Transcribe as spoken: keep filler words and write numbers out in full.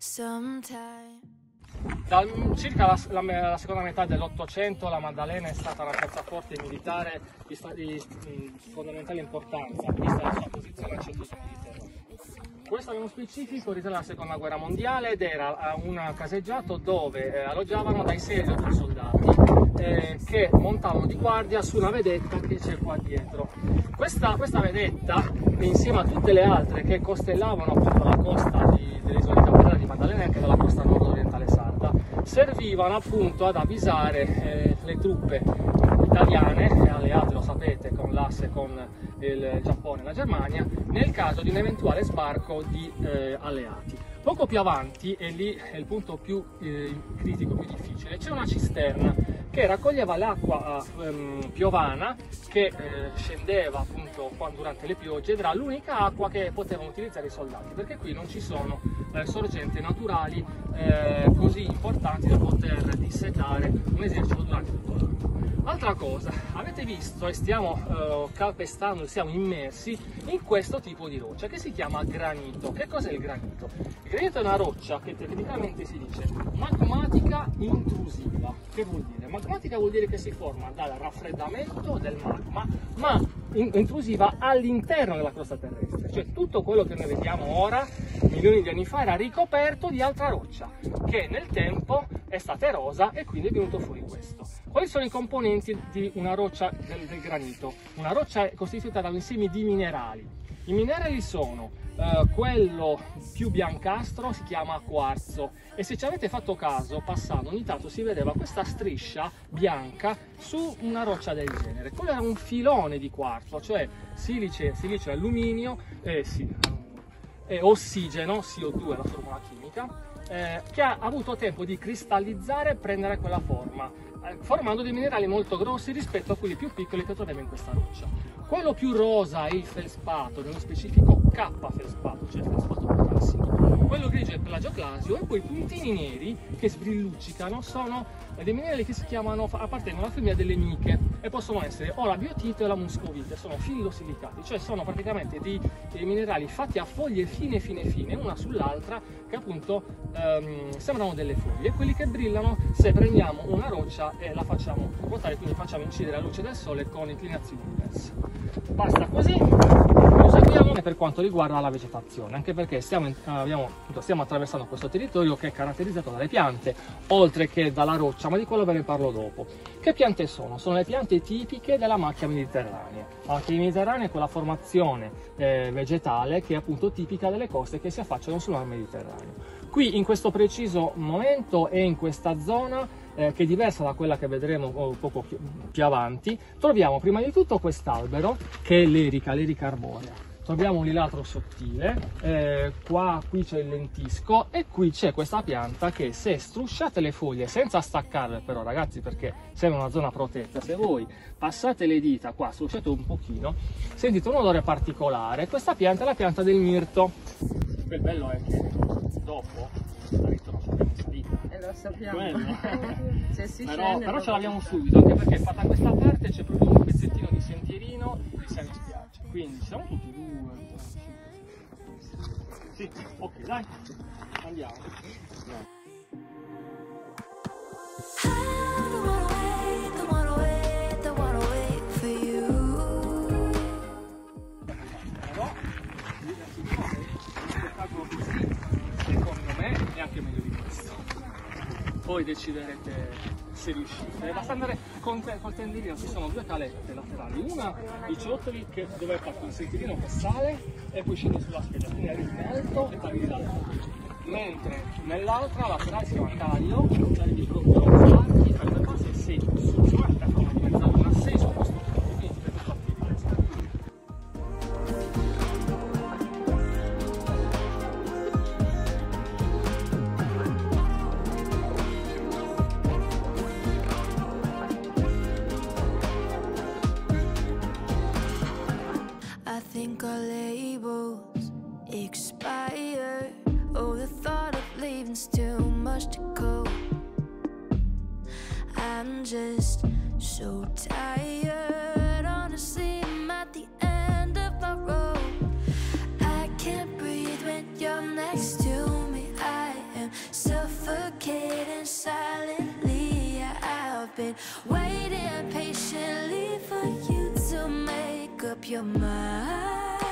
sometime. Da circa la, la, la seconda metà dell'Ottocento la Maddalena è stata una piazzaforte militare di, di, di fondamentale importanza, vista la sua posizione al centro del Mediterraneo. Questo nello specifico risale alla seconda guerra mondiale ed era un caseggiato dove eh, alloggiavano dai sei ai dodici soldati eh, che montavano di guardia su una vedetta che c'è qua dietro. Questa, questa vedetta, insieme a tutte le altre che costellavano appunto la costa di, delle isole di Campania di Maddalena e anche dalla costa nord-orientale sarda, servivano appunto ad avvisare eh, le truppe italiane e alleate, lo sapete, con l'asse con il Giappone e la Germania, nel caso di un eventuale sbarco di eh, alleati. Poco più avanti, e lì è il punto più eh, critico, più difficile, c'è una cisterna che raccoglieva l'acqua ehm, piovana che eh, scendeva appunto durante le piogge ed era l'unica acqua che potevano utilizzare i soldati, perché qui non ci sono eh, sorgenti naturali eh, così importanti da poter dissetare un esercito durante tutto l'anno. Altra cosa, avete visto e stiamo eh, calpestando, siamo immersi in questo tipo di roccia che si chiama granito. Che cos'è il granito? Il granito è una roccia che tecnicamente si dice magmatica intrusiva. Che vuol dire? Magmatica vuol dire che si forma dal raffreddamento del magma, ma intrusiva all'interno della crosta terrestre. Cioè tutto quello che noi vediamo ora, milioni di anni fa, era ricoperto di altra roccia, che nel tempo è stata erosa e quindi è venuto fuori questo. Quali sono i componenti di una roccia del, del granito? Una roccia è costituita da un insieme di minerali. I minerali sono eh, quello più biancastro, si chiama quarzo, e se ci avete fatto caso, passando ogni tanto si vedeva questa striscia bianca su una roccia del genere. Quello era un filone di quarzo, cioè silice, silicio e alluminio, eh, sì, e ossigeno, C O due è la formula chimica, eh, che ha avuto tempo di cristallizzare e prendere quella forma, eh, formando dei minerali molto grossi rispetto a quelli più piccoli che troviamo in questa roccia. Quello più rosa è il feldspato, nello specifico K feldspato, cioè il feldspato potassico. Quello grigio è il plagioclasio, e poi i puntini neri che sbrilluccicano sono dei minerali che si chiamano, appartengono alla famiglia delle miche e possono essere o la biotite o la muscovite, sono fillosilicati, cioè sono praticamente dei, dei minerali fatti a foglie fine fine fine, una sull'altra, che appunto ehm, sembrano delle foglie, quelli che brillano se prendiamo una roccia e la facciamo ruotare, quindi facciamo incidere la luce del sole con inclinazioni diverse. Basta così, proseguiamo per quanto riguarda la vegetazione, anche perché stiamo, abbiamo, stiamo attraversando questo territorio che è caratterizzato dalle piante, oltre che dalla roccia, ma di quello ve ne parlo dopo. Che piante sono? Sono le piante tipiche della macchia mediterranea. La macchia mediterranea è quella formazione eh, vegetale che è appunto tipica delle coste che si affacciano sul mar Mediterraneo. Qui in questo preciso momento e in questa zona, eh, che è diversa da quella che vedremo un poco più, più avanti, troviamo prima di tutto quest'albero che è l'erica, l'erica arborea. Troviamo un lilatro sottile, eh, qua qui c'è il lentisco e qui c'è questa pianta che, se strusciate le foglie senza staccarle, però ragazzi, perché siamo in una zona protetta, se voi passate le dita qua, strusciate un pochino, sentite un odore particolare. Questa pianta è la pianta del mirto. Il bello è che dopo la ritroviamo in salita. E lo sappiamo. Se si però scende, però ce l'abbiamo subito, anche perché fatta questa parte c'è proprio un pezzettino di sentierino di semi spiaggia. Quindi siamo tutti due, tre, cinque, sei. Sì, ok, dai, andiamo. Secondo me è anche meglio di questo. Poi deciderete se riuscite. Basta andare con te, col tenderino, ci sono due calette laterali, una di ciottoli che, dove è fatto un sentierino che sale e poi scende sulla spiaggia, quindi arrivi in alto e poi dall'alto. Mentre nell'altra laterale si chiama calio, arrivi proprio avanti, per le base sei su, su una forma di mezzaluna, sei su questo punto, quindi per tutto a piedi. I think our labels expire. Oh, the thought of leaving's too much to cope. I'm just so tired. Honestly, I'm at the end of my rope. I can't breathe when you're next to me. I am been waiting patiently for you to make up your mind.